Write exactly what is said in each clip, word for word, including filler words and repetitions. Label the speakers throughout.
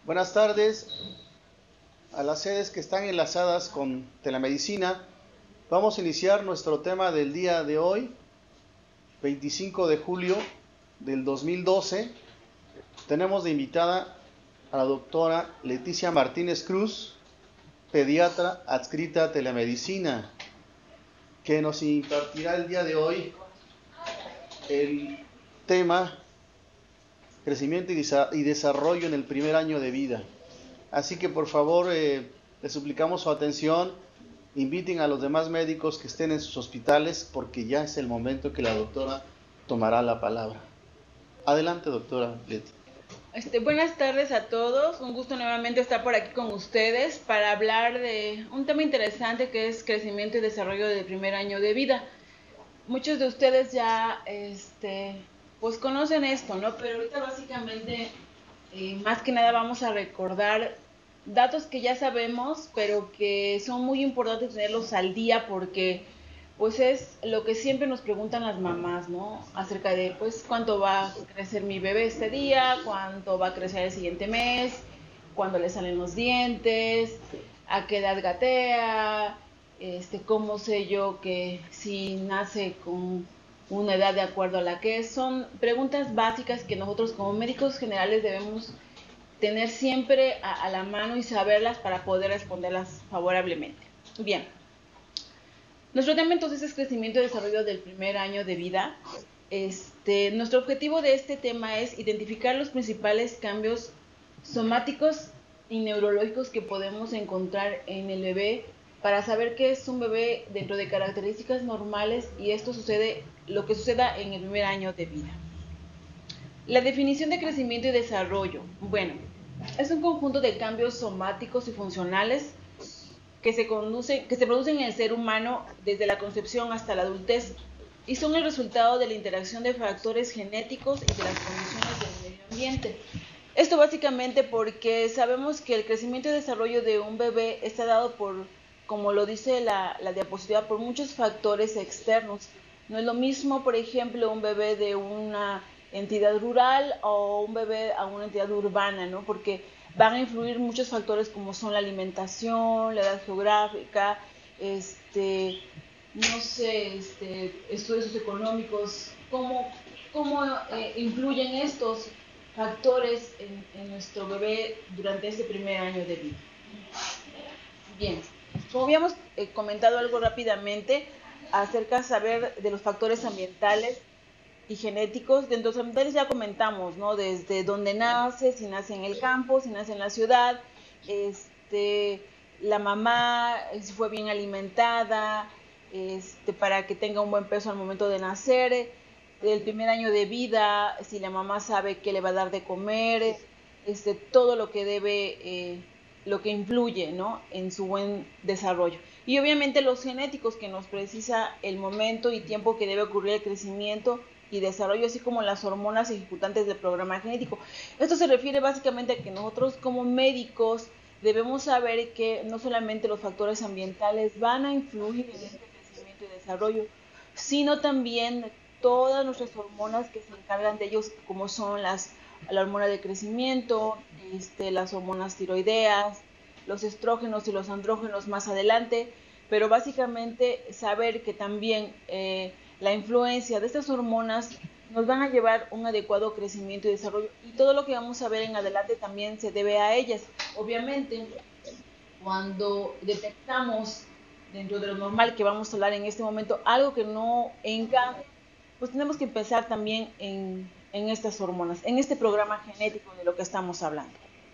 Speaker 1: Buenas tardes a las sedes que están enlazadas con telemedicina. Vamos a iniciar nuestro tema del día de hoy, veinticinco de julio del dos mil doce. Tenemos de invitada a la doctora Leticia Martínez Cruz, pediatra adscrita a telemedicina, que nos impartirá el día de hoy el tema crecimiento y desarrollo en el primer año de vida. Así que por favor eh, les suplicamos su atención, inviten a los demás médicos que estén en sus hospitales porque ya es el momento que la doctora tomará la palabra. Adelante, doctora Leti.
Speaker 2: Este, buenas tardes a todos, un gusto nuevamente estar por aquí con ustedes para hablar de un tema interesante que es crecimiento y desarrollo del primer año de vida. Muchos de ustedes ya este, pues conocen esto, ¿no? Pero ahorita básicamente eh, más que nada vamos a recordar datos que ya sabemos, pero que son muy importantes tenerlos al día porque pues es lo que siempre nos preguntan las mamás, ¿no? Acerca de, pues, cuánto va a crecer mi bebé este día, cuánto va a crecer el siguiente mes, cuándo le salen los dientes, a qué edad gatea, este, cómo sé yo que si nace con una edad de acuerdo a la que es. Son preguntas básicas que nosotros como médicos generales debemos tener siempre a, a la mano y saberlas para poder responderlas favorablemente. Bien. Nuestro tema entonces es crecimiento y desarrollo del primer año de vida. Este, nuestro objetivo de este tema es identificar los principales cambios somáticos y neurológicos que podemos encontrar en el bebé para saber qué es un bebé dentro de características normales y esto sucede, lo que suceda en el primer año de vida. La definición de crecimiento y desarrollo. Bueno, es un conjunto de cambios somáticos y funcionales que se, conduce, que se producen en el ser humano desde la concepción hasta la adultez y son el resultado de la interacción de factores genéticos y de las condiciones del medio ambiente. Esto básicamente porque sabemos que el crecimiento y desarrollo de un bebé está dado por, como lo dice la, la diapositiva, por muchos factores externos. No es lo mismo, por ejemplo, un bebé de una entidad rural o un bebé a una entidad urbana, ¿no? Porque van a influir muchos factores como son la alimentación, la edad geográfica, este, no sé, este, estudios económicos, cómo, cómo eh, influyen estos factores en, en nuestro bebé durante este primer año de vida. Bien, como habíamos eh, comentado algo rápidamente acerca de saber de los factores ambientales y genéticos, dentro de los ambientales ya comentamos, ¿no? Desde dónde nace, si nace en el campo, si nace en la ciudad, este, la mamá, si fue bien alimentada, este, para que tenga un buen peso al momento de nacer, el primer año de vida, si la mamá sabe qué le va a dar de comer, este, todo lo que debe, eh, lo que influye, ¿no? En su buen desarrollo. Y obviamente los genéticos que nos precisa el momento y tiempo que debe ocurrir el crecimiento y desarrollo, así como las hormonas ejecutantes del programa genético. Esto se refiere básicamente a que nosotros como médicos debemos saber que no solamente los factores ambientales van a influir en este crecimiento y desarrollo, sino también todas nuestras hormonas que se encargan de ellos, como son las, la hormona de crecimiento, este, las hormonas tiroideas, los estrógenos y los andrógenos más adelante, pero básicamente saber que también eh, la influencia de estas hormonas nos van a llevar un adecuado crecimiento y desarrollo y todo lo que vamos a ver en adelante también se debe a ellas. Obviamente, cuando detectamos dentro de lo normal que vamos a hablar en este momento algo que no encaja, pues tenemos que pensar también en, en estas hormonas, en este programa genético de lo que estamos hablando.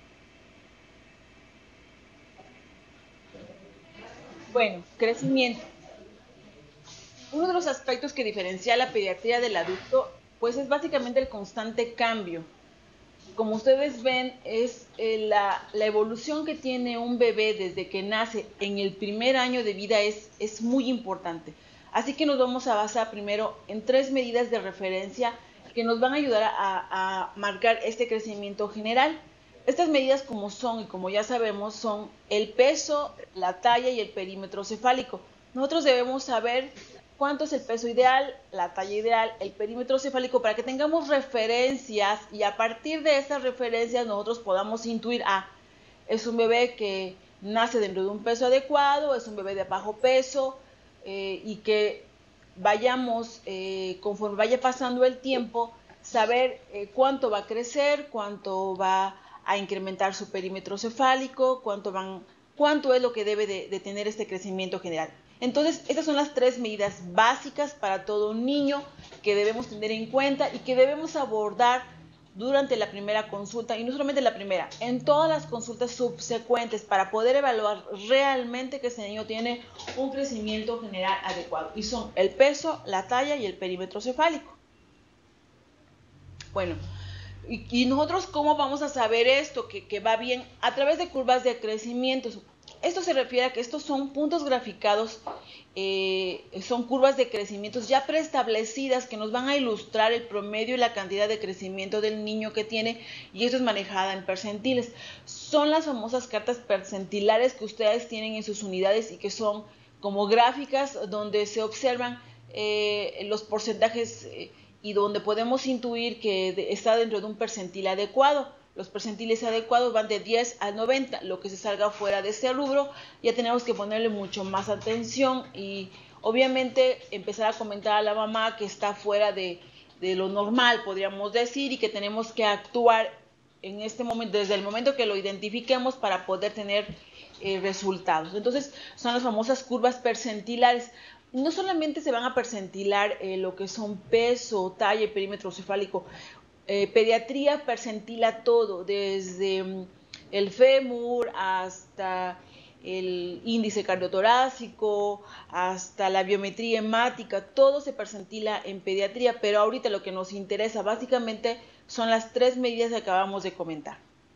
Speaker 2: Bueno, crecimiento. Uno de los aspectos que diferencia la pediatría del adulto, pues es básicamente el constante cambio. Como ustedes ven, es eh, la, la evolución que tiene un bebé desde que nace en el primer año de vida es, es muy importante. Así que nos vamos a basar primero en tres medidas de referencia que nos van a ayudar a, a marcar este crecimiento general. Estas medidas, como son y como ya sabemos, son el peso, la talla y el perímetro cefálico. Nosotros debemos saber cuánto es el peso ideal, la talla ideal, el perímetro cefálico, para que tengamos referencias y a partir de esas referencias nosotros podamos intuir, ah, es un bebé que nace dentro de un peso adecuado, es un bebé de bajo peso, eh, y que vayamos, eh, conforme vaya pasando el tiempo, saber eh, cuánto va a crecer, cuánto va a incrementar su perímetro cefálico, cuánto, van, cuánto es lo que debe de, de tener este crecimiento general. Entonces, estas son las tres medidas básicas para todo niño que debemos tener en cuenta y que debemos abordar durante la primera consulta, y no solamente la primera, en todas las consultas subsecuentes, para poder evaluar realmente que ese niño tiene un crecimiento general adecuado, y son el peso, la talla y el perímetro cefálico. Bueno, y, y nosotros ¿cómo vamos a saber esto? Que, que va bien a través de curvas de crecimiento. Esto se refiere a que estos son puntos graficados, eh, son curvas de crecimiento ya preestablecidas que nos van a ilustrar el promedio y la cantidad de crecimiento del niño que tiene, y esto es manejada en percentiles. Son las famosas cartas percentilares que ustedes tienen en sus unidades y que son como gráficas donde se observan eh, los porcentajes eh, y donde podemos intuir que de, está dentro de un percentil adecuado. Los percentiles adecuados van de diez a noventa, lo que se salga fuera de ese rubro ya tenemos que ponerle mucho más atención y obviamente empezar a comentar a la mamá que está fuera de, de lo normal, podríamos decir, y que tenemos que actuar en este momento, desde el momento que lo identifiquemos para poder tener eh, resultados. Entonces son las famosas curvas percentilares. No solamente se van a percentilar eh, lo que son peso, talla y perímetro cefálico. Eh, pediatría percentila todo, desde um, el fémur hasta el índice cardiotorácico, hasta la biometría hemática, todo se percentila en pediatría, pero ahorita lo que nos interesa básicamente son las tres medidas que acabamos de comentar.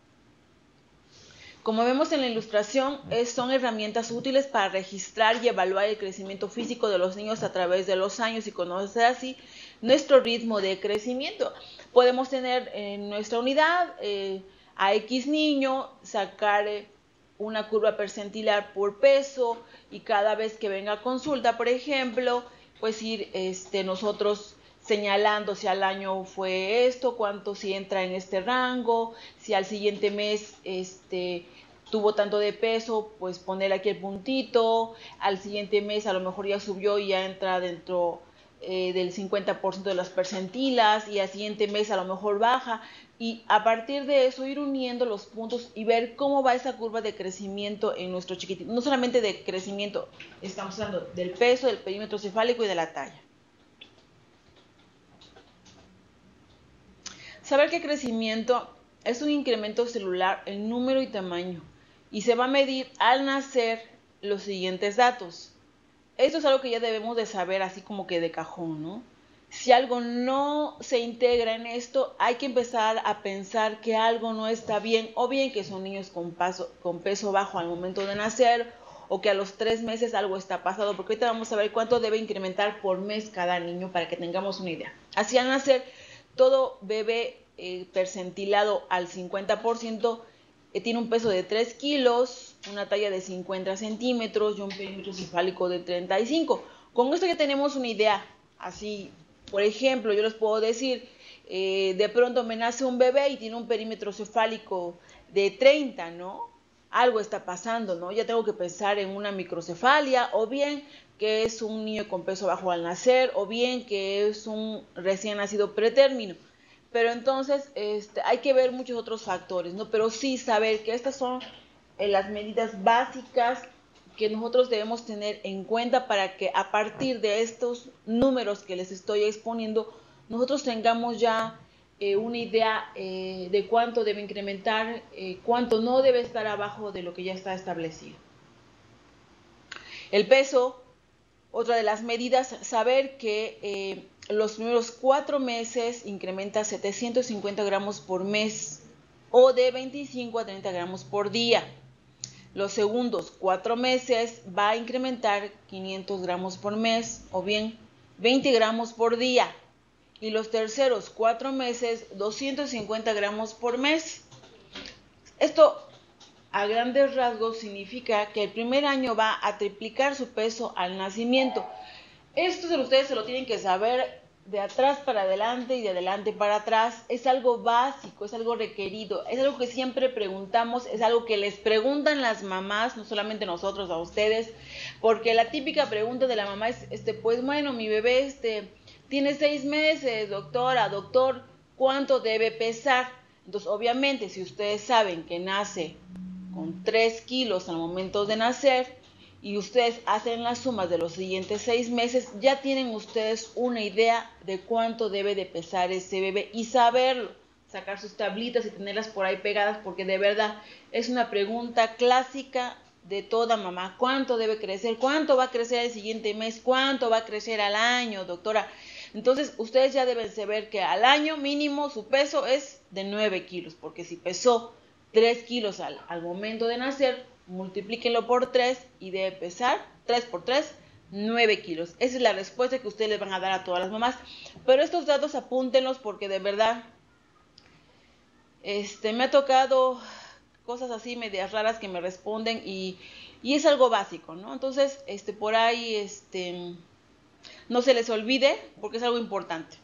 Speaker 2: Como vemos en la ilustración, es, son herramientas útiles para registrar y evaluar el crecimiento físico de los niños a través de los años y conocer así nuestro ritmo de crecimiento. Podemos tener en nuestra unidad eh, a X niño, sacar eh, una curva percentilar por peso y cada vez que venga a consulta, por ejemplo, pues ir este, nosotros señalando si al año fue esto, cuánto si entra en este rango, si al siguiente mes este, tuvo tanto de peso, pues poner aquí el puntito, al siguiente mes a lo mejor ya subió y ya entra dentro eh, del cincuenta por ciento de las percentilas y al siguiente mes a lo mejor baja, y a partir de eso ir uniendo los puntos y ver cómo va esa curva de crecimiento en nuestro chiquitito. No solamente de crecimiento, estamos hablando del peso, del perímetro cefálico y de la talla. Saber que crecimiento es un incremento celular en número y tamaño y se va a medir al nacer los siguientes datos. Esto es algo que ya debemos de saber así como que de cajón, ¿no? Si algo no se integra en esto, hay que empezar a pensar que algo no está bien, o bien que son niños con, paso, con peso bajo al momento de nacer, o que a los tres meses algo está pasado, porque ahorita vamos a ver cuánto debe incrementar por mes cada niño para que tengamos una idea. Así al nacer, todo bebé eh, percentilado al cincuenta por ciento eh, tiene un peso de tres kilos, una talla de cincuenta centímetros y un perímetro cefálico de treinta y cinco. Con esto ya tenemos una idea. Así, por ejemplo, yo les puedo decir, eh, de pronto me nace un bebé y tiene un perímetro cefálico de treinta, ¿no? Algo está pasando, ¿no? Ya tengo que pensar en una microcefalia, o bien que es un niño con peso bajo al nacer, o bien que es un recién nacido pretérmino. Pero entonces este, hay que ver muchos otros factores, ¿no? Pero sí saber que estas son eh, las medidas básicas que nosotros debemos tener en cuenta para que a partir de estos números que les estoy exponiendo, nosotros tengamos ya eh, una idea eh, de cuánto debe incrementar, eh, cuánto no debe estar abajo de lo que ya está establecido. El peso, otra de las medidas, saber que eh, los primeros cuatro meses incrementa setecientos cincuenta gramos por mes o de veinticinco a treinta gramos por día. Los segundos cuatro meses va a incrementar quinientos gramos por mes o bien veinte gramos por día. Y los terceros cuatro meses doscientos cincuenta gramos por mes. Esto a grandes rasgos significa que el primer año va a triplicar su peso al nacimiento. Esto se- ustedes se lo tienen que saber de atrás para adelante y de adelante para atrás. Es algo básico, es algo requerido, es algo que siempre preguntamos, es algo que les preguntan las mamás, no solamente nosotros, a ustedes, porque la típica pregunta de la mamá es, este, pues bueno, mi bebé este, tiene seis meses, doctora, doctor, ¿cuánto debe pesar? Entonces, obviamente, si ustedes saben que nace con tres kilos al momento de nacer, y ustedes hacen las sumas de los siguientes seis meses, ya tienen ustedes una idea de cuánto debe de pesar ese bebé y saberlo, sacar sus tablitas y tenerlas por ahí pegadas, porque de verdad es una pregunta clásica de toda mamá. ¿Cuánto debe crecer? ¿Cuánto va a crecer el siguiente mes? ¿Cuánto va a crecer al año, doctora? Entonces, ustedes ya deben saber que al año mínimo su peso es de nueve kilos, porque si pesó tres kilos al, al momento de nacer, multiplíquenlo por tres y debe pesar tres por tres, nueve kilos. Esa es la respuesta que ustedes les van a dar a todas las mamás. Pero estos datos apúntenlos porque de verdad este, me ha tocado cosas así medias raras que me responden y, y es algo básico, ¿no? Entonces, este, por ahí este, no se les olvide porque es algo importante.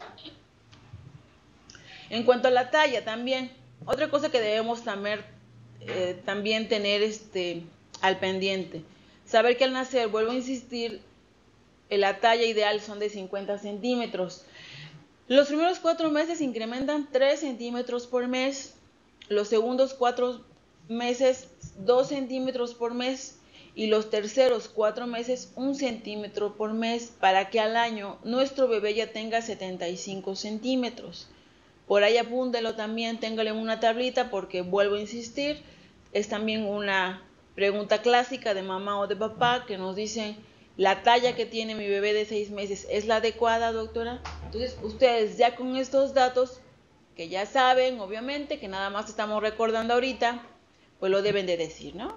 Speaker 2: En cuanto a la talla también, otra cosa que debemos también Eh, también tener este al pendiente, saber que al nacer, vuelvo a insistir, la talla ideal son de cincuenta centímetros. Los primeros cuatro meses incrementan tres centímetros por mes, los segundos cuatro meses dos centímetros por mes y los terceros cuatro meses un centímetro por mes, para que al año nuestro bebé ya tenga setenta y cinco centímetros. Por ahí apúntelo también, téngalo en una tablita porque vuelvo a insistir, es también una pregunta clásica de mamá o de papá que nos dicen, ¿la talla que tiene mi bebé de seis meses es la adecuada, doctora? Entonces, ustedes ya con estos datos, que ya saben, obviamente, que nada más estamos recordando ahorita, pues lo deben de decir, ¿no?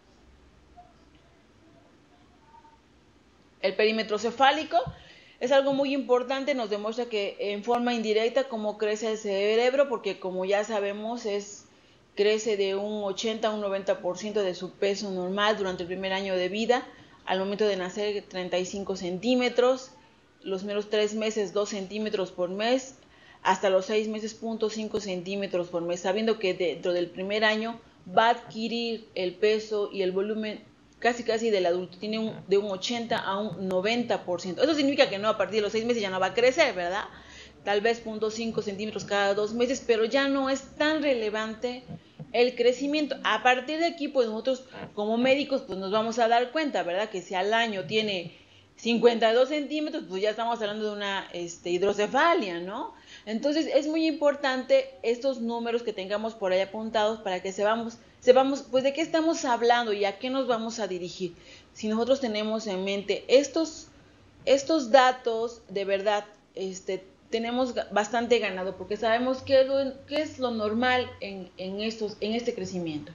Speaker 2: El perímetro cefálico es algo muy importante, nos demuestra que en forma indirecta cómo crece el cerebro, porque como ya sabemos, es, crece de un ochenta a un noventa por ciento de su peso normal durante el primer año de vida, al momento de nacer treinta y cinco centímetros, los primeros tres meses dos centímetros por mes, hasta los seis meses cero punto cinco centímetros por mes, sabiendo que dentro del primer año va a adquirir el peso y el volumen casi casi del adulto, tiene un, de un ochenta a un noventa por ciento. Eso significa que no, a partir de los seis meses ya no va a crecer, ¿verdad? Tal vez cero punto cinco centímetros cada dos meses, pero ya no es tan relevante el crecimiento. A partir de aquí, pues nosotros como médicos, pues nos vamos a dar cuenta, ¿verdad? Que si al año tiene cincuenta y dos centímetros, pues ya estamos hablando de una este, hidrocefalia, ¿no? Entonces es muy importante estos números que tengamos por ahí apuntados para que sepamos, sepamos pues de qué estamos hablando y a qué nos vamos a dirigir. Si nosotros tenemos en mente estos, estos datos, de verdad, este, tenemos bastante ganado porque sabemos qué es lo, qué es lo normal en, en, estos, en este crecimiento.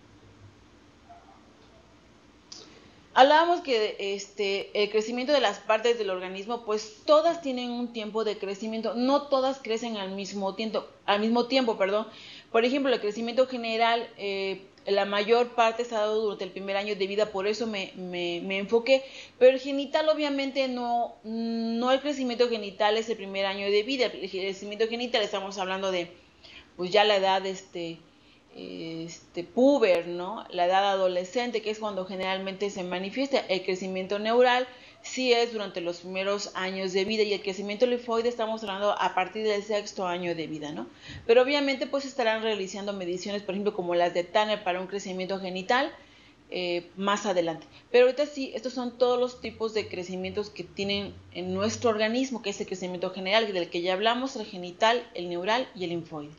Speaker 2: Hablábamos que este, el crecimiento de las partes del organismo, pues todas tienen un tiempo de crecimiento, no todas crecen al mismo tiempo, al mismo tiempo, perdón. Por ejemplo, el crecimiento general, eh, la mayor parte se ha dado durante el primer año de vida, por eso me, me, me enfoqué, pero el genital obviamente no, no el crecimiento genital es el primer año de vida, el crecimiento genital estamos hablando de, pues ya la edad, este... Este, puber, ¿no? La edad adolescente, que es cuando generalmente se manifiesta. El crecimiento neural sí es durante los primeros años de vida, y el crecimiento linfoide estamos hablando a partir del sexto año de vida, ¿no? Pero obviamente pues estarán realizando mediciones, por ejemplo, como las de Tanner para un crecimiento genital eh, más adelante. Pero ahorita sí, estos son todos los tipos de crecimientos que tienen en nuestro organismo, que es el crecimiento general, del que ya hablamos, el genital, el neural y el linfoide.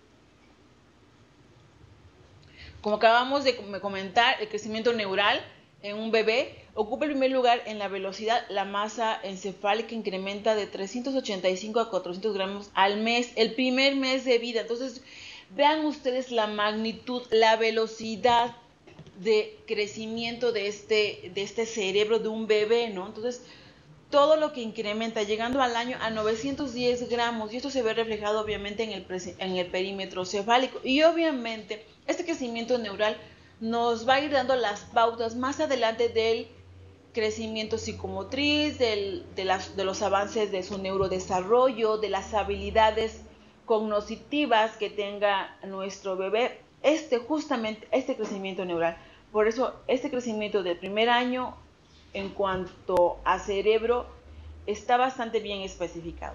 Speaker 2: Como acabamos de comentar, el crecimiento neural en un bebé ocupa el primer lugar en la velocidad. La masa encefálica incrementa de trescientos ochenta y cinco a cuatrocientos gramos al mes, el primer mes de vida. Entonces, vean ustedes la magnitud, la velocidad de crecimiento de este, de este cerebro de un bebé, ¿no? Entonces, todo lo que incrementa, llegando al año a novecientos diez gramos, y esto se ve reflejado obviamente en el, en el perímetro cefálico. Y obviamente este crecimiento neural nos va a ir dando las pautas más adelante del crecimiento psicomotriz, del, de, las, de los avances de su neurodesarrollo, de las habilidades cognitivas que tenga nuestro bebé, este justamente, este crecimiento neural. Por eso, este crecimiento del primer año, en cuanto a cerebro, está bastante bien especificado.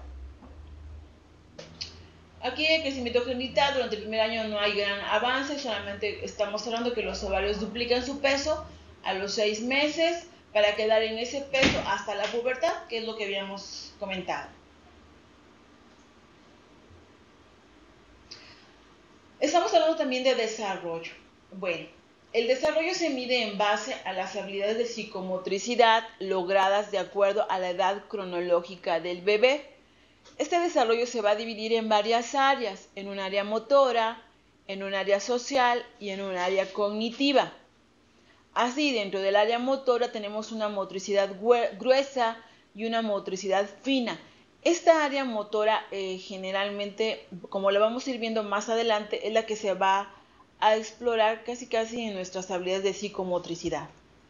Speaker 2: Aquí el crecimiento genital, durante el primer año no hay gran avance, solamente estamos hablando que los ovarios duplican su peso a los seis meses para quedar en ese peso hasta la pubertad, que es lo que habíamos comentado. Estamos hablando también de desarrollo. Bueno, el desarrollo se mide en base a las habilidades de psicomotricidad logradas de acuerdo a la edad cronológica del bebé. Este desarrollo se va a dividir en varias áreas, en un área motora, en un área social y en un área cognitiva. Así, dentro del área motora tenemos una motricidad gruesa y una motricidad fina. Esta área motora eh, generalmente, como la vamos a ir viendo más adelante, es la que se va a explorar casi casi en nuestras habilidades de psicomotricidad.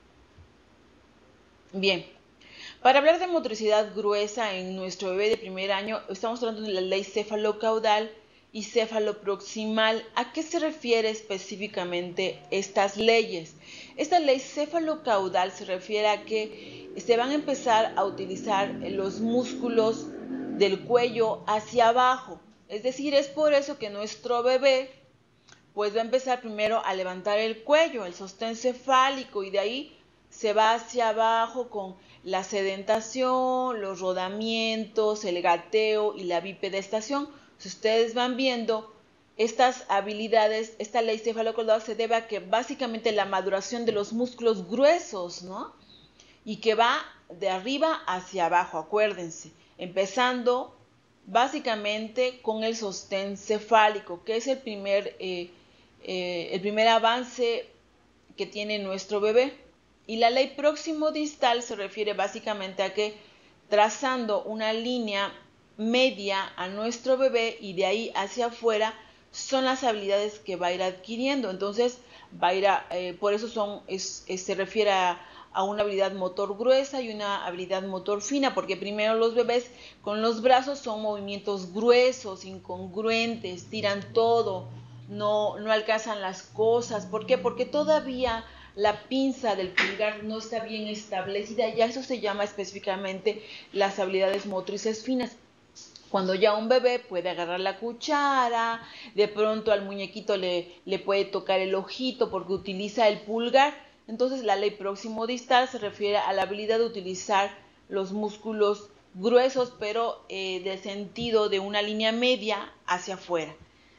Speaker 2: Bien. Para hablar de motricidad gruesa en nuestro bebé de primer año, estamos hablando de la ley cefalocaudal y cefaloproximal. ¿A qué se refiere específicamente estas leyes? Esta ley cefalocaudal se refiere a que se van a empezar a utilizar los músculos del cuello hacia abajo. Es decir, es por eso que nuestro bebé pues va a empezar primero a levantar el cuello, el sostén cefálico, y de ahí se va hacia abajo con la sedentación, los rodamientos, el gateo y la bipedestación. Si ustedes van viendo estas habilidades, esta ley cefalocaudal se debe a que básicamente la maduración de los músculos gruesos, ¿no? Y que va de arriba hacia abajo, acuérdense, empezando básicamente con el sostén cefálico, que es el primer, eh, eh, el primer avance que tiene nuestro bebé. Y la ley próximo-distal se refiere básicamente a que trazando una línea media a nuestro bebé y de ahí hacia afuera son las habilidades que va a ir adquiriendo. Entonces, va a ir a, eh, por eso son, es, es, se refiere a, a una habilidad motor gruesa y una habilidad motor fina, porque primero los bebés con los brazos son movimientos gruesos, incongruentes, tiran todo, no, no alcanzan las cosas. ¿Por qué? Porque todavía la pinza del pulgar no está bien establecida, y a eso se llama específicamente las habilidades motrices finas. Cuando ya un bebé puede agarrar la cuchara, de pronto al muñequito le, le puede tocar el ojito porque utiliza el pulgar. Entonces la ley próximo-distal se refiere a la habilidad de utilizar los músculos gruesos, pero eh, del sentido de una línea media hacia afuera.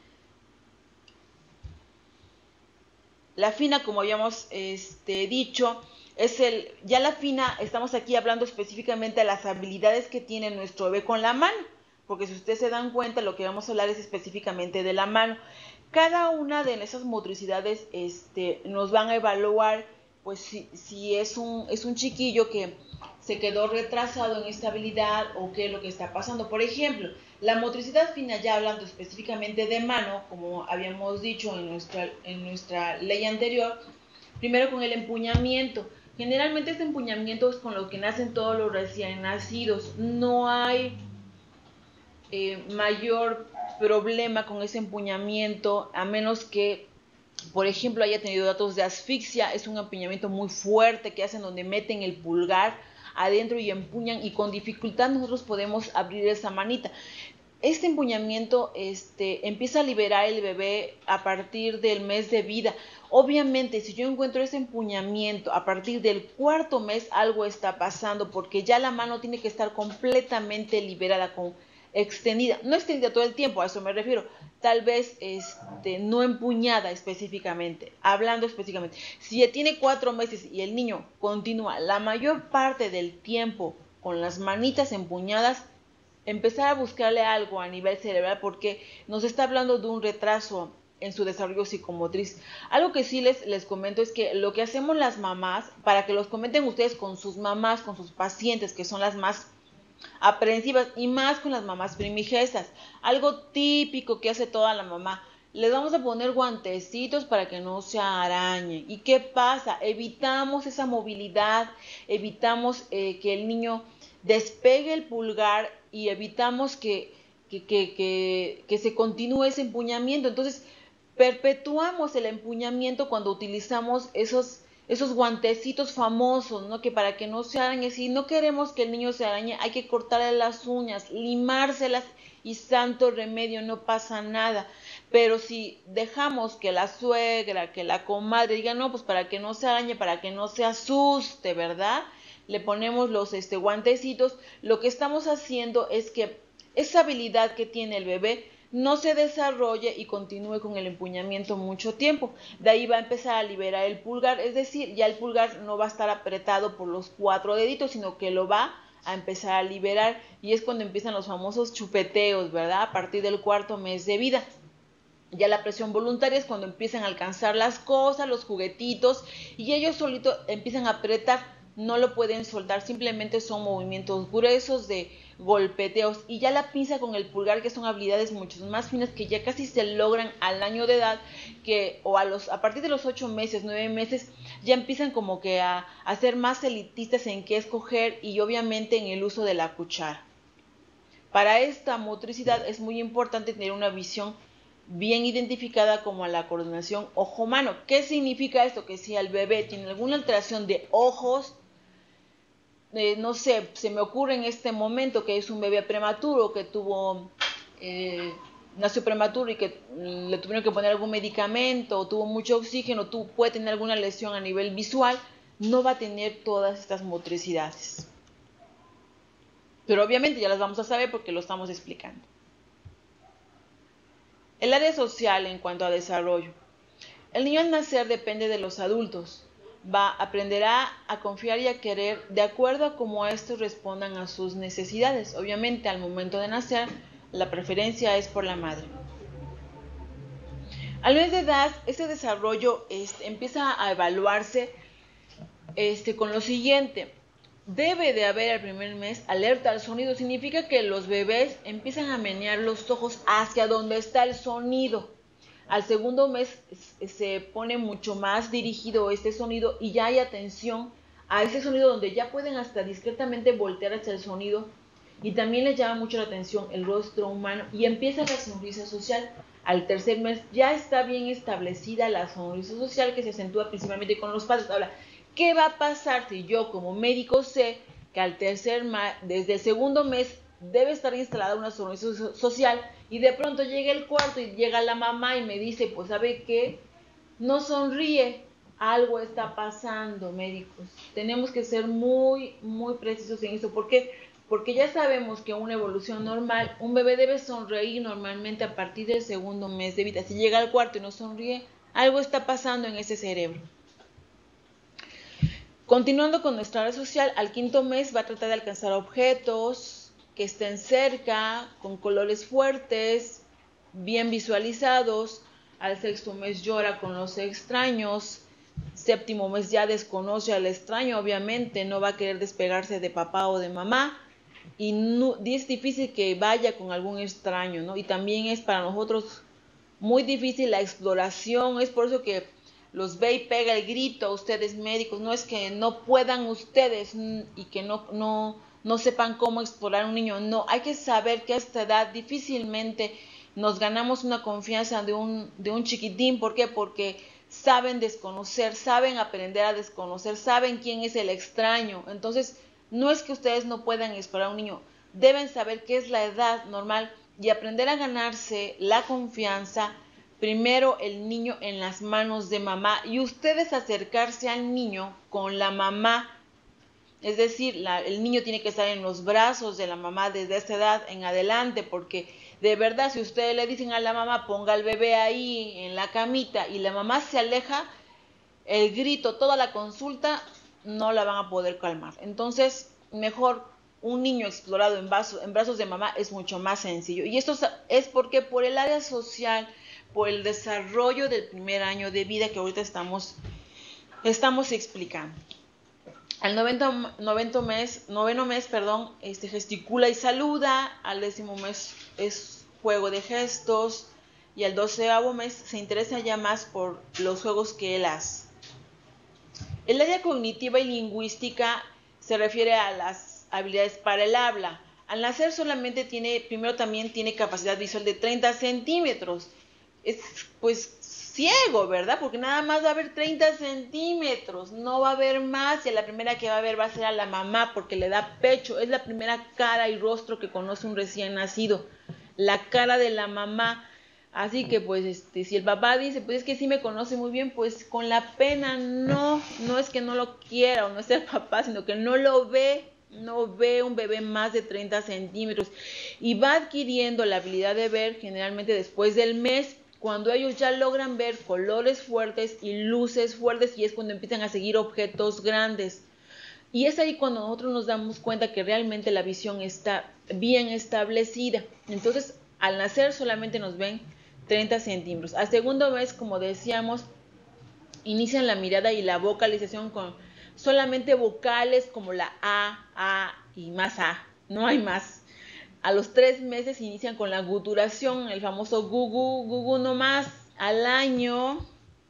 Speaker 2: La fina, como habíamos este, dicho, es el, ya la fina, estamos aquí hablando específicamente de las habilidades que tiene nuestro bebé con la mano, porque si ustedes se dan cuenta, lo que vamos a hablar es específicamente de la mano. Cada una de esas motricidades este, nos van a evaluar, pues si, si es, un, es un chiquillo que se quedó retrasado en esta habilidad o qué es lo que está pasando. Por ejemplo, la motricidad fina, ya hablando específicamente de mano, como habíamos dicho en nuestra, en nuestra ley anterior, primero con el empuñamiento. Generalmente este empuñamiento es con lo que nacen todos los recién nacidos. No hay eh, mayor problema con ese empuñamiento, a menos que, por ejemplo, haya tenido datos de asfixia. Es un empuñamiento muy fuerte que hacen donde meten el pulgar adentro y empuñan, y con dificultad nosotros podemos abrir esa manita. Este empuñamiento este, empieza a liberar el bebé a partir del mes de vida. Obviamente, si yo encuentro ese empuñamiento a partir del cuarto mes, algo está pasando, porque ya la mano tiene que estar completamente liberada, con extendida, no extendida todo el tiempo, a eso me refiero, tal vez este, no empuñada específicamente, hablando específicamente. Si ya tiene cuatro meses y el niño continúa la mayor parte del tiempo con las manitas empuñadas, empezar a buscarle algo a nivel cerebral, porque nos está hablando de un retraso en su desarrollo psicomotriz. Algo que sí les, les comento es que lo que hacemos las mamás, para que los comenten ustedes con sus mamás, con sus pacientes, que son las más aprensivas, y más con las mamás primigesas, algo típico que hace toda la mamá: les vamos a poner guantecitos para que no se arañe. ¿Y qué pasa? Evitamos esa movilidad, evitamos eh, que el niño despegue el pulgar y evitamos que, que, que, que, que se continúe ese empuñamiento. Entonces, perpetuamos el empuñamiento cuando utilizamos esos, esos guantecitos famosos, ¿no? Que para que no se arañe, si no queremos que el niño se arañe, hay que cortarle las uñas, limárselas y santo remedio, no pasa nada. Pero si dejamos que la suegra, que la comadre diga, no, pues para que no se arañe, para que no se asuste, ¿verdad? Le ponemos los este, guantecitos, lo que estamos haciendo es que esa habilidad que tiene el bebé no se desarrolle y continúe con el empuñamiento mucho tiempo. De ahí va a empezar a liberar el pulgar, es decir, ya el pulgar no va a estar apretado por los cuatro deditos, sino que lo va a empezar a liberar, y es cuando empiezan los famosos chupeteos, ¿verdad? A partir del cuarto mes de vida. Ya la presión voluntaria es cuando empiezan a alcanzar las cosas, los juguetitos, y ellos solitos empiezan a apretar, no lo pueden soltar, simplemente son movimientos gruesos de golpeteos. Y ya la pinza con el pulgar, que son habilidades mucho más finas que ya casi se logran al año de edad, que o a los a partir de los ocho meses, nueve meses, ya empiezan como que a, a ser más elitistas en qué escoger y obviamente en el uso de la cuchara. Para esta motricidad es muy importante tener una visión bien identificada como la coordinación ojo-mano. ¿Qué significa esto? Que si el bebé tiene alguna alteración de ojos, eh, no sé, se me ocurre en este momento que es un bebé prematuro, que tuvo, eh, nació prematuro y que le tuvieron que poner algún medicamento, o tuvo mucho oxígeno, tú, puede tener alguna lesión a nivel visual, no va a tener todas estas motricidades. Pero obviamente ya las vamos a saber porque lo estamos explicando. El área social en cuanto a desarrollo. El niño al nacer depende de los adultos. Va, aprenderá a confiar y a querer de acuerdo a cómo estos respondan a sus necesidades. Obviamente al momento de nacer la preferencia es por la madre. Al mes de edad este desarrollo este, empieza a evaluarse este, con lo siguiente. Debe de haber al primer mes alerta al sonido. Significa que los bebés empiezan a menear los ojos hacia donde está el sonido. Al segundo mes se pone mucho más dirigido este sonido y ya hay atención a ese sonido, donde ya pueden hasta discretamente voltear hacia el sonido, y también les llama mucho la atención el rostro humano y empieza la sonrisa social. Al tercer mes ya está bien establecida la sonrisa social, que se acentúa principalmente con los padres. Ahora, ¿qué va a pasar si yo como médico sé que al tercer mes, desde el segundo mes, debe estar instalada una sonrisa social, y de pronto llega el cuarto y llega la mamá y me dice, pues ¿sabe qué? No sonríe. Algo está pasando, médicos. Tenemos que ser muy, muy precisos en eso. ¿Por qué? Porque ya sabemos que una evolución normal, un bebé debe sonreír normalmente a partir del segundo mes de vida. Si llega al cuarto y no sonríe, algo está pasando en ese cerebro. Continuando con nuestra área social, al quinto mes va a tratar de alcanzar objetos que estén cerca, con colores fuertes, bien visualizados. Al sexto mes llora con los extraños. Séptimo mes ya desconoce al extraño, obviamente no va a querer despegarse de papá o de mamá, y, no, y es difícil que vaya con algún extraño, ¿no? Y también es para nosotros muy difícil la exploración. Es por eso que los ve y pega el grito a ustedes médicos. No es que no puedan ustedes y que no, no, no sepan cómo explorar a un niño, no, hay que saber que a esta edad difícilmente nos ganamos una confianza de un, de un chiquitín. ¿Por qué? Porque saben desconocer, saben aprender a desconocer, saben quién es el extraño. Entonces, no es que ustedes no puedan explorar a un niño, deben saber qué es la edad normal y aprender a ganarse la confianza. Primero el niño en las manos de mamá, y ustedes acercarse al niño con la mamá. Es decir, la, el niño tiene que estar en los brazos de la mamá desde esta edad en adelante, porque de verdad, si ustedes le dicen a la mamá, ponga al bebé ahí en la camita, y la mamá se aleja, el grito, toda la consulta, no la van a poder calmar. Entonces, mejor un niño explorado en, vaso, en brazos de mamá es mucho más sencillo. Y esto es porque por el área social, por el desarrollo del primer año de vida que ahorita estamos, estamos explicando. Al noveno, noveno mes, noveno mes, perdón, este, gesticula y saluda. Al décimo mes es juego de gestos. y al doceavo mes se interesa ya más por los juegos que él hace. El área cognitiva y lingüística se refiere a las habilidades para el habla. Al nacer solamente tiene, primero también tiene capacidad visual de treinta centímetros. Es pues ciego, ¿verdad? Porque nada más va a haber treinta centímetros, no va a haber más, y a la primera que va a ver va a ser a la mamá porque le da pecho. Es la primera cara y rostro que conoce un recién nacido, la cara de la mamá. Así que pues este, si el papá dice, pues es que sí me conoce muy bien, pues con la pena no, no es que no lo quiera o no es el papá, sino que no lo ve, no ve un bebé más de treinta centímetros y va adquiriendo la habilidad de ver generalmente después del mes, cuando ellos ya logran ver colores fuertes y luces fuertes, y es cuando empiezan a seguir objetos grandes. Y es ahí cuando nosotros nos damos cuenta que realmente la visión está bien establecida. Entonces, al nacer solamente nos ven treinta centímetros. Al segundo mes, como decíamos, inician la mirada y la vocalización con solamente vocales como la A, A y más A. No hay más. A los tres meses inician con la guturación, el famoso gugu, gugu no más. Al año,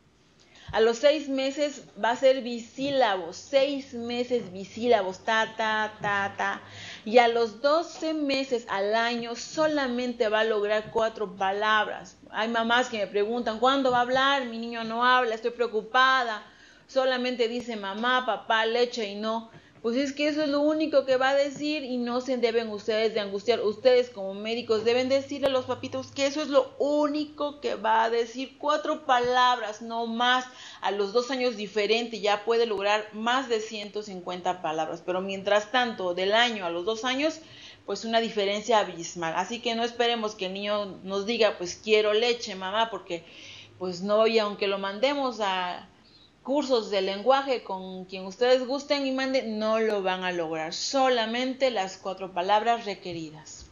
Speaker 2: a los seis meses va a ser bisílabos, seis meses bisílabos, ta, ta, ta, ta. Y a los doce meses al año solamente va a lograr cuatro palabras. Hay mamás que me preguntan, ¿cuándo va a hablar? Mi niño no habla, estoy preocupada. Solamente dice mamá, papá, leche y no. Pues es que eso es lo único que va a decir y no se deben ustedes de angustiar. Ustedes como médicos deben decirle a los papitos que eso es lo único que va a decir. Cuatro palabras, no más. A los dos años diferente ya puede lograr más de ciento cincuenta palabras. Pero mientras tanto, del año a los dos años, pues una diferencia abismal. Así que no esperemos que el niño nos diga, pues quiero leche, mamá, porque pues no, y aunque lo mandemos a cursos de lenguaje con quien ustedes gusten y manden, no lo van a lograr. Solamente las cuatro palabras requeridas.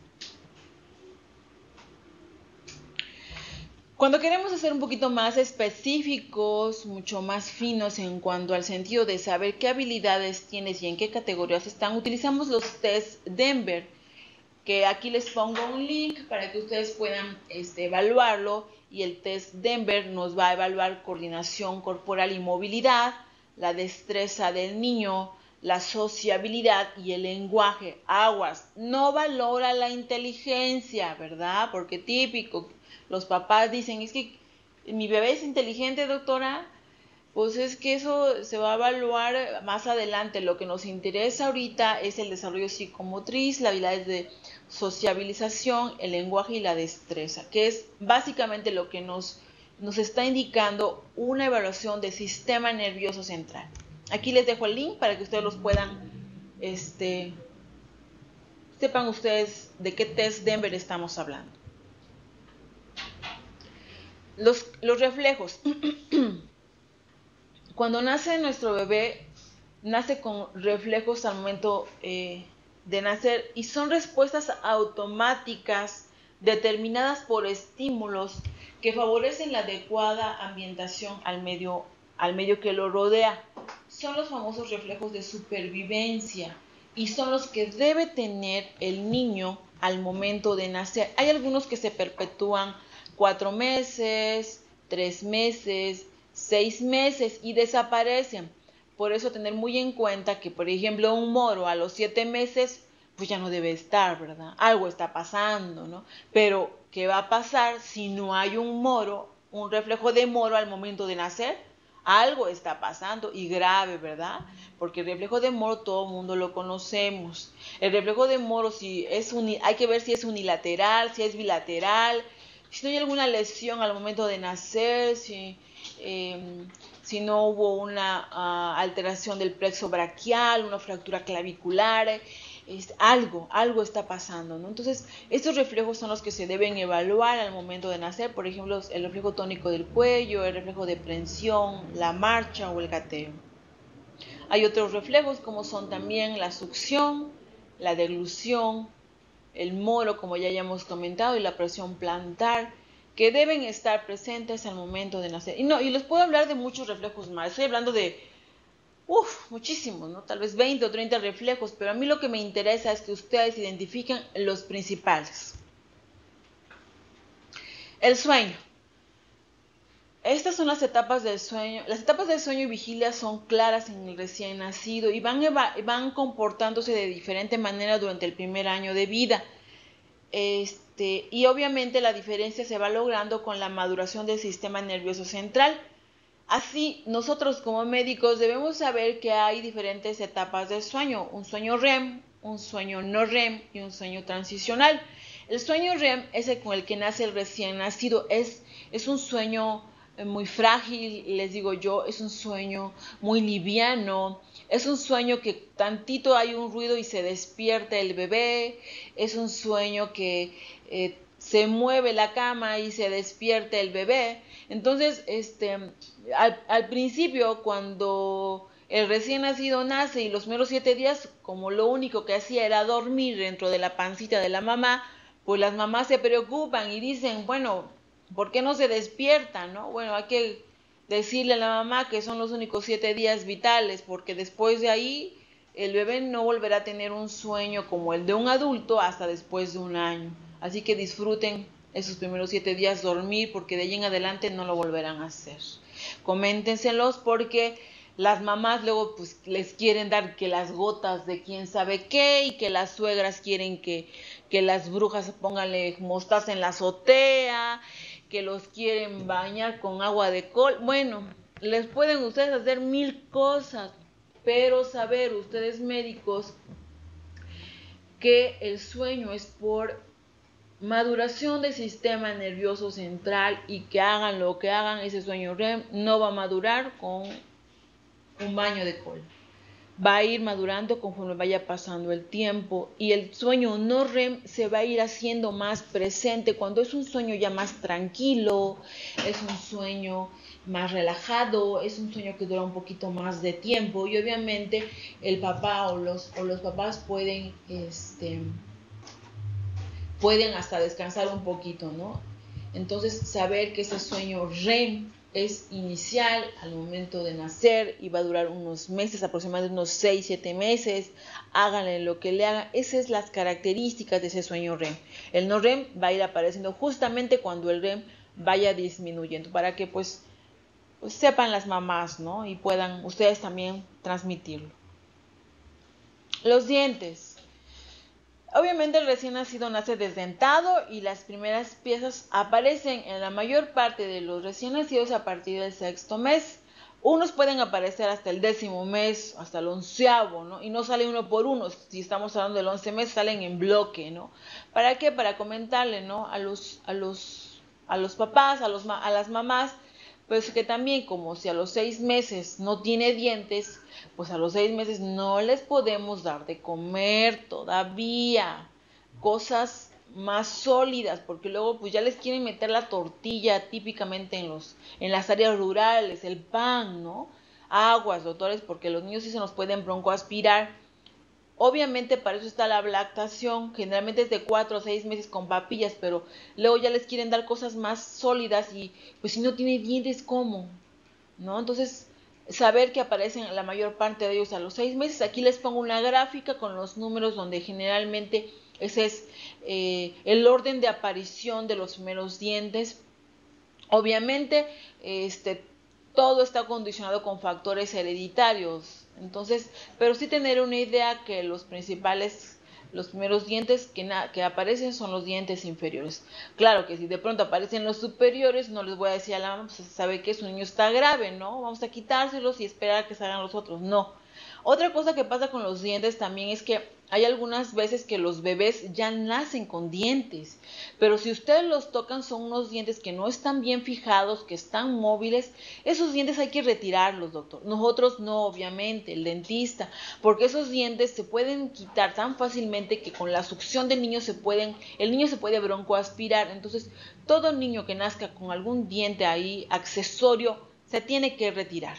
Speaker 2: Cuando queremos hacer un poquito más específicos, mucho más finos en cuanto al sentido de saber qué habilidades tienes y en qué categorías están, utilizamos los test Denver, que aquí les pongo un link para que ustedes puedan este, evaluarlo. Y el test Denver nos va a evaluar coordinación corporal y movilidad, la destreza del niño, la sociabilidad y el lenguaje. Aguas, no valora la inteligencia, ¿verdad? Porque típico, los papás dicen, es que mi bebé es inteligente, doctora. Pues es que eso se va a evaluar más adelante. Lo que nos interesa ahorita es el desarrollo psicomotriz, la habilidad de sociabilización, el lenguaje y la destreza, que es básicamente lo que nos, nos está indicando una evaluación del sistema nervioso central. Aquí les dejo el link para que ustedes los puedan, este, sepan ustedes de qué test Denver estamos hablando. Los, los reflejos. Cuando nace nuestro bebé, nace con reflejos al momento eh, de nacer y son respuestas automáticas determinadas por estímulos que favorecen la adecuada ambientación al medio, al medio que lo rodea. Son los famosos reflejos de supervivencia y son los que debe tener el niño al momento de nacer. Hay algunos que se perpetúan cuatro meses, tres meses, seis meses y desaparecen. Por eso tener muy en cuenta que, por ejemplo, un moro a los siete meses, pues ya no debe estar, ¿verdad? Algo está pasando, ¿no? Pero, ¿qué va a pasar si no hay un moro, un reflejo de moro al momento de nacer? Algo está pasando y grave, ¿verdad? Porque el reflejo de moro todo el mundo lo conocemos. El reflejo de moro si es uni, hay que ver si es unilateral, si es bilateral, si no hay alguna lesión al momento de nacer, si... Eh, si no hubo una uh, alteración del plexo braquial, una fractura clavicular, es, algo, algo está pasando, ¿no? Entonces, estos reflejos son los que se deben evaluar al momento de nacer, por ejemplo, el reflejo tónico del cuello, el reflejo de prensión, la marcha o el gateo. Hay otros reflejos como son también la succión, la deglución, el moro, como ya hayamos comentado, y la presión plantar, que deben estar presentes al momento de nacer. Y no, y les puedo hablar de muchos reflejos más. Estoy hablando de, uff, muchísimos, ¿no? Tal vez veinte o treinta reflejos, pero a mí lo que me interesa es que ustedes identifiquen los principales. El sueño. Estas son las etapas del sueño. Las etapas del sueño y vigilia son claras en el recién nacido y van, van comportándose de diferente manera durante el primer año de vida. Este, y obviamente la diferencia se va logrando con la maduración del sistema nervioso central. Así, nosotros como médicos debemos saber que hay diferentes etapas del sueño. Un sueño R E M, un sueño no R E M y un sueño transicional. El sueño R E M es el con el que nace el recién nacido. Es, es un sueño muy frágil, les digo yo, es un sueño muy liviano, es un sueño que tantito hay un ruido y se despierta el bebé, es un sueño que eh, se mueve la cama y se despierta el bebé. Entonces, este, al, al principio, cuando el recién nacido nace y los primeros siete días, como lo único que hacía era dormir dentro de la pancita de la mamá, pues las mamás se preocupan y dicen, bueno, ¿por qué no se despierta, no? Bueno, hay que decirle a la mamá que son los únicos siete días vitales, porque después de ahí el bebé no volverá a tener un sueño como el de un adulto hasta después de un año. Así que disfruten esos primeros siete días dormir, porque de ahí en adelante no lo volverán a hacer. Coméntenselos porque las mamás luego pues les quieren dar que las gotas de quién sabe qué y que las suegras quieren que, que las brujas pónganle mostaza en la azotea, que los quieren bañar con agua de col. Bueno, les pueden ustedes hacer mil cosas, pero saber ustedes médicos que el sueño es por maduración del sistema nervioso central y que hagan lo que hagan, ese sueño R E M no va a madurar con un baño de col. Va a ir madurando conforme vaya pasando el tiempo y el sueño no R E M se va a ir haciendo más presente cuando es un sueño ya más tranquilo, es un sueño más relajado, es un sueño que dura un poquito más de tiempo y obviamente el papá o los, o los papás pueden, este, pueden hasta descansar un poquito, ¿no? Entonces saber que ese sueño R E M es inicial al momento de nacer y va a durar unos meses, aproximadamente unos seis, siete meses, háganle lo que le hagan, esas son las características de ese sueño R E M. El no R E M va a ir apareciendo justamente cuando el R E M vaya disminuyendo, para que pues, pues sepan las mamás, ¿no? Y puedan ustedes también transmitirlo. Los dientes. Obviamente el recién nacido nace desdentado y las primeras piezas aparecen en la mayor parte de los recién nacidos a partir del sexto mes. Unos pueden aparecer hasta el décimo mes, hasta el onceavo, ¿no? Y no sale uno por uno. Si estamos hablando del once mes, salen en bloque, ¿no? ¿Para qué? Para comentarle, ¿no? A los, a los, a los papás, a, los, a las mamás, pues que también como si a los seis meses no tiene dientes, pues a los seis meses no les podemos dar de comer todavía cosas más sólidas, porque luego pues ya les quieren meter la tortilla típicamente en los en las áreas rurales, el pan, ¿no? Aguas, doctores, porque los niños sí se nos pueden broncoaspirar. Obviamente para eso está la lactación, generalmente es de cuatro a seis meses con papillas, pero luego ya les quieren dar cosas más sólidas y pues si no tiene dientes, ¿cómo? ¿No? Entonces, saber que aparecen la mayor parte de ellos a los seis meses. Aquí les pongo una gráfica con los números donde generalmente ese es eh, el orden de aparición de los primeros dientes. Obviamente, este, todo está condicionado con factores hereditarios. Entonces, pero sí tener una idea que los principales, los primeros dientes que, que aparecen son los dientes inferiores. Claro que si de pronto aparecen los superiores, no les voy a decir a la mamá, pues sabe que su niño está grave, ¿no? Vamos a quitárselos y esperar a que salgan los otros. No. Otra cosa que pasa con los dientes también es que hay algunas veces que los bebés ya nacen con dientes, pero si ustedes los tocan son unos dientes que no están bien fijados, que están móviles, esos dientes hay que retirarlos, doctor. Nosotros no, obviamente, el dentista, porque esos dientes se pueden quitar tan fácilmente que con la succión del niño se pueden, el niño se puede broncoaspirar. Entonces, todo niño que nazca con algún diente ahí accesorio se tiene que retirar.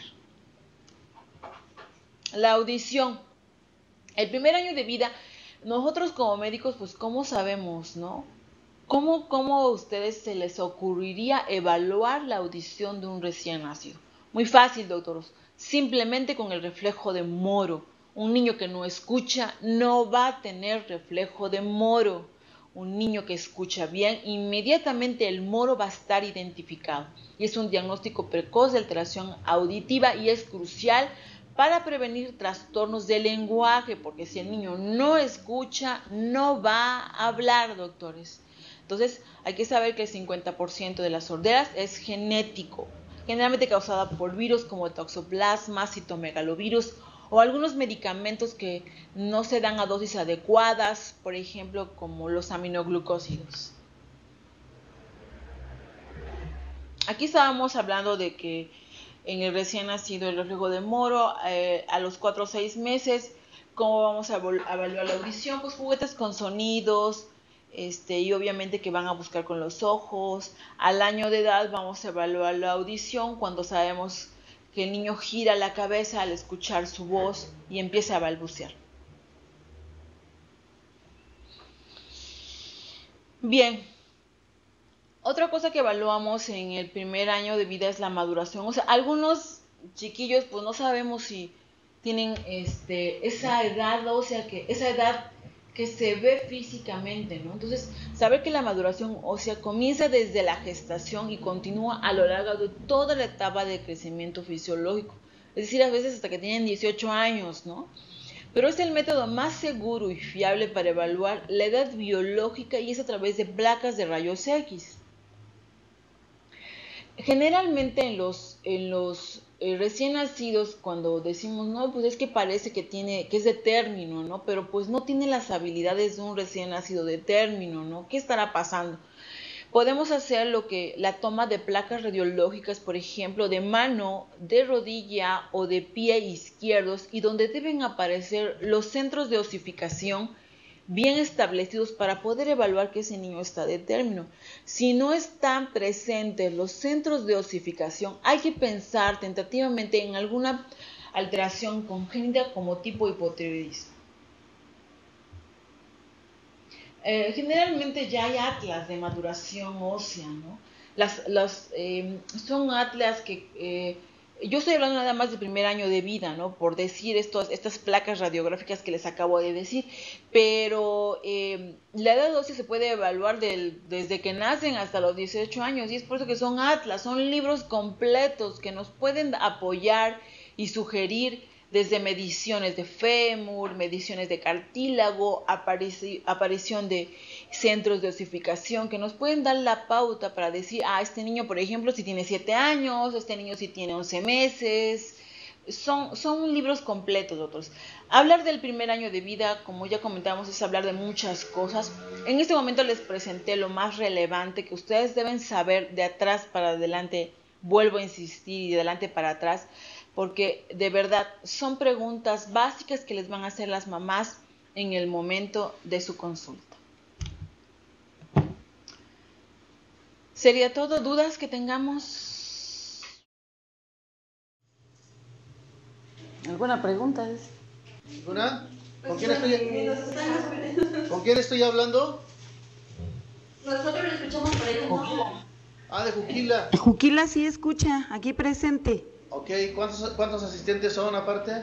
Speaker 2: La audición. El primer año de vida, nosotros como médicos, pues, ¿cómo sabemos, no? ¿Cómo, cómo a ustedes se les ocurriría evaluar la audición de un recién nacido? Muy fácil, doctoros. Simplemente con el reflejo de Moro. Un niño que no escucha no va a tener reflejo de Moro. un niño que escucha bien, inmediatamente el moro va a estar identificado. Y es un diagnóstico precoz de alteración auditiva y es crucial para prevenir trastornos del lenguaje, porque si el niño no escucha, no va a hablar, doctores. Entonces, hay que saber que el cincuenta por ciento de las sorderas es genético, generalmente causada por virus como el toxoplasma, citomegalovirus o algunos medicamentos que no se dan a dosis adecuadas, por ejemplo, como los aminoglucósidos. Aquí estábamos hablando de que en el recién nacido el reflejo de moro, eh, a los cuatro o seis meses, ¿cómo vamos a evaluar la audición? Pues juguetes con sonidos, este, y obviamente que van a buscar con los ojos. Al año de edad vamos a evaluar la audición cuando sabemos que el niño gira la cabeza al escuchar su voz y empieza a balbucear. Bien, otra cosa que evaluamos en el primer año de vida es la maduración. O sea, algunos chiquillos pues no sabemos si tienen este, esa edad, o sea, que esa edad que se ve físicamente, ¿no? Entonces, saber que la maduración ósea comienza desde la gestación y continúa a lo largo de toda la etapa de crecimiento fisiológico, es decir, a veces hasta que tienen dieciocho años, ¿no? Pero es el método más seguro y fiable para evaluar la edad biológica y es a través de placas de rayos X. Generalmente en los, en los eh, recién nacidos, cuando decimos, no, pues es que parece que tiene, que es de término, ¿no? Pero pues no tiene las habilidades de un recién nacido de término, ¿no? ¿Qué estará pasando? Podemos hacer lo que la toma de placas radiológicas, por ejemplo, de mano, de rodilla o de pie izquierdos, y donde deben aparecer los centros de osificación bien establecidos para poder evaluar que ese niño está de término. Si no están presentes los centros de osificación, hay que pensar tentativamente en alguna alteración congénita como tipo hipotiroidismo. Eh, generalmente ya hay atlas de maduración ósea, ¿no? Las, las, eh, son atlas que... Eh, yo estoy hablando nada más del primer año de vida, ¿no? Por decir estos, estas placas radiográficas que les acabo de decir, pero eh, la edad ósea se puede evaluar del, desde que nacen hasta los dieciocho años, y es por eso que son atlas, son libros completos que nos pueden apoyar y sugerir desde mediciones de fémur, mediciones de cartílago, aparici aparición de centros de osificación, que nos pueden dar la pauta para decir, ah, este niño, por ejemplo, si tiene siete años, este niño si tiene once meses. Son, son libros completos, otros. Hablar del primer año de vida, como ya comentamos, es hablar de muchas cosas. En este momento les presenté lo más relevante que ustedes deben saber de atrás para adelante. Vuelvo a insistir, y de adelante para atrás, porque de verdad son preguntas básicas que les van a hacer las mamás en el momento de su consulta. ¿Sería todo? ¿Dudas que tengamos? ¿Alguna pregunta?
Speaker 1: ¿Alguna? ¿Con quién estoy, ¿Con quién estoy hablando?
Speaker 3: Nosotros lo escuchamos por ahí. No.
Speaker 1: Ah, de Juquila.
Speaker 3: Juquila sí escucha, aquí presente.
Speaker 1: Ok, ¿cuántos, cuántos asistentes son aparte?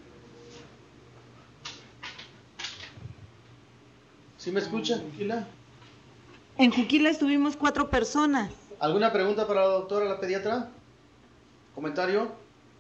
Speaker 1: ¿Sí me escucha, Juquila?
Speaker 3: En Juquila estuvimos cuatro personas.
Speaker 1: ¿Alguna pregunta para la doctora, la pediatra? ¿Comentario?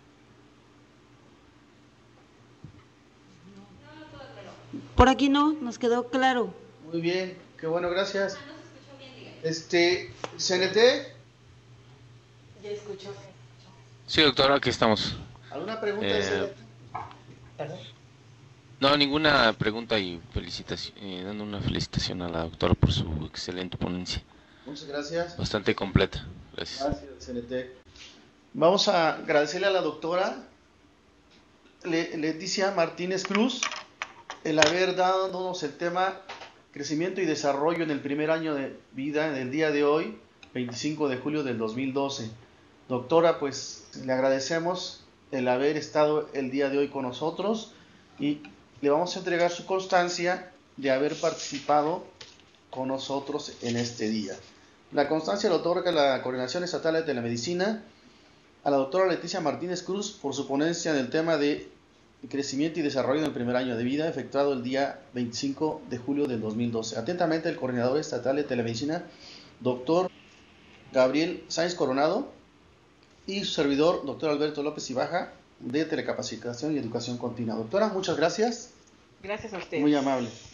Speaker 3: Por aquí no, nos quedó claro.
Speaker 1: Muy bien, qué bueno, gracias. Este, C N T.
Speaker 2: Ya escuchó.
Speaker 4: Sí, doctora, aquí estamos.
Speaker 1: ¿Alguna pregunta
Speaker 4: Eh,
Speaker 1: de C N T?
Speaker 2: Perdón.
Speaker 4: No, ninguna pregunta y felicitación, eh, dando una felicitación a la doctora por su excelente ponencia.
Speaker 1: Muchas gracias.
Speaker 4: Bastante completa. Gracias.
Speaker 1: Gracias, C N T. Vamos a agradecerle a la doctora Le Leticia Martínez Cruz el haber dándonos el tema crecimiento y desarrollo en el primer año de vida en el día de hoy, veinticinco de julio del dos mil doce. Doctora, pues le agradecemos el haber estado el día de hoy con nosotros y le vamos a entregar su constancia de haber participado con nosotros en este día. La constancia la otorga la Coordinación Estatal de Telemedicina a la doctora Leticia Martínez Cruz por su ponencia en el tema de y crecimiento y desarrollo en el primer año de vida, efectuado el día veinticinco de julio del dos mil doce. Atentamente, el Coordinador Estatal de Telemedicina, doctor Gabriel Sáenz Coronado, y su servidor, doctor Alberto López Ibaja, de Telecapacitación y Educación Continua. Doctora, muchas gracias.
Speaker 2: Gracias a ustedes.
Speaker 1: Muy amable.